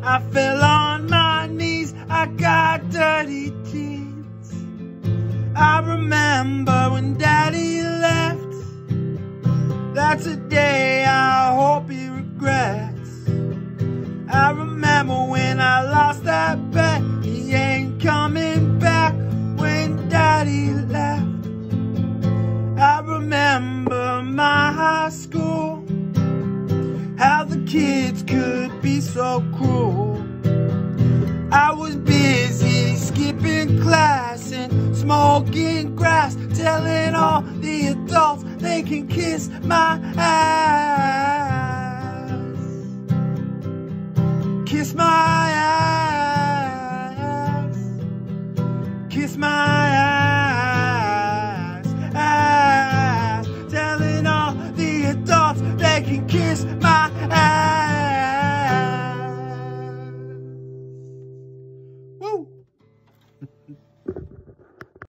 I fell on my knees, I got dirty jeans. I remember when Daddy left. That's a day I hope he regrets. I remember when I lost that bet. He ain't coming back when Daddy left. I remember my high school, how the kids could be so cruel. I was busy skipping class and smoking grass, telling all the adults they can kiss my ass. Kiss my ass. Kiss my ass. Telling all the adults they can kiss my ass.